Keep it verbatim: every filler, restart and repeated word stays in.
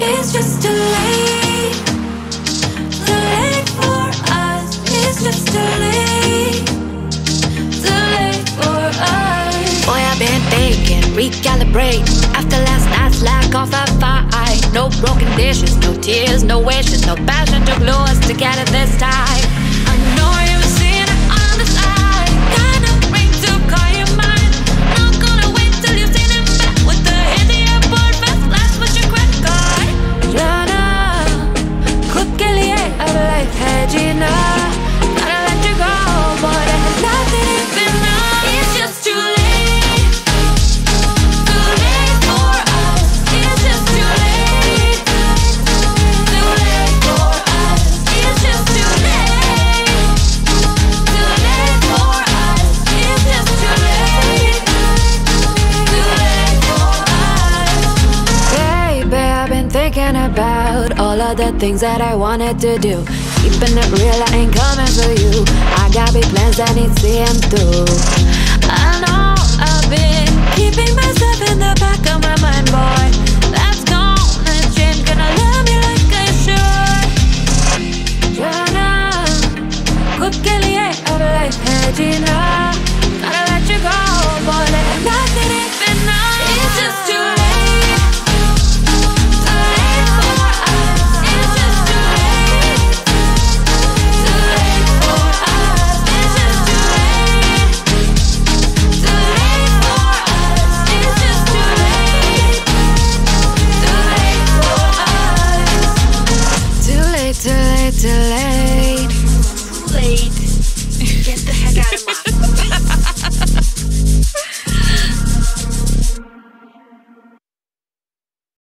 It's just too late. Too late for us. It's just too late. Too late for us. Boy, I've been thinking, recalibrate. After last night's lack of a fight. No broken dishes, no tears, no wishes, no passion to glue us together this time. I know you've seen it on the side. Kind of ring to call your mind. Not gonna wait till you've seen him back with the hit the airport fast. Last with your credit card. Jaana, khud ke liye ab life hai jeena. Gotta let you go, boy, there's nothing been done. It's just too late. Too late for us. It's just too late. Too late for us. It's just too late. Too late for us. It's just too late. Too late for us. Baby, I've been thinking about all of the things that I wanted to do. Keeping it real, I ain't coming for you. I got big plans that need seeing through. I know I've been keeping myself in the back of my mind, boy. That's gonna change, gonna love me like I should. Jaana, khud ke liye ab life hai jeena.